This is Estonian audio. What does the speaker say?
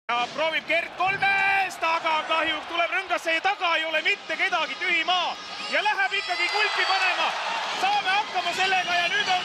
Ja proovib Gert kolmest, aga kahjuks tuleb rõngasse ja taga ei ole mitte kedagi, tühi maa. Ja läheb ikkagi kulpi panema. Saame hakkama sellega ja nüüd on